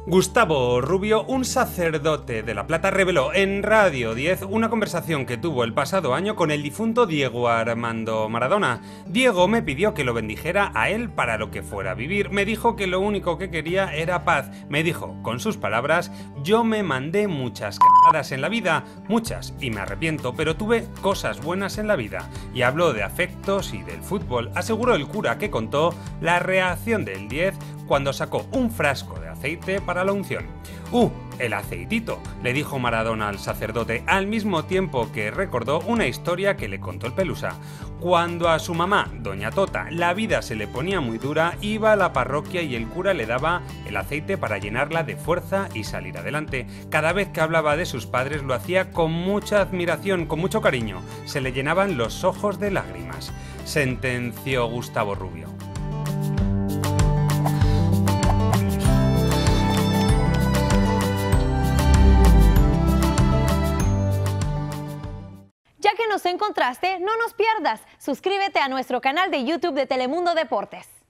Gustavo Rubio, un sacerdote de La Plata, reveló en Radio 10 una conversación que tuvo el pasado año con el difunto Diego Armando Maradona. Diego me pidió que lo bendijera a él para lo que fuera a vivir. Me dijo que lo único que quería era paz. Me dijo, con sus palabras, yo me mandé muchas cagadas en la vida, muchas, y me arrepiento, pero tuve cosas buenas en la vida. Y habló de afectos y del fútbol. Aseguró el cura que contó la reacción del 10 cuando sacó un frasco de aceite para la unción. El aceitito, le dijo Maradona al sacerdote, al mismo tiempo que recordó una historia que le contó el Pelusa. Cuando a su mamá, doña Tota, la vida se le ponía muy dura, iba a la parroquia y el cura le daba el aceite para llenarla de fuerza y salir adelante. Cada vez que hablaba de sus padres lo hacía con mucha admiración, con mucho cariño. Se le llenaban los ojos de lágrimas, sentenció Gustavo Rubio. Ya que nos encontraste, no nos pierdas. Suscríbete a nuestro canal de YouTube de Telemundo Deportes.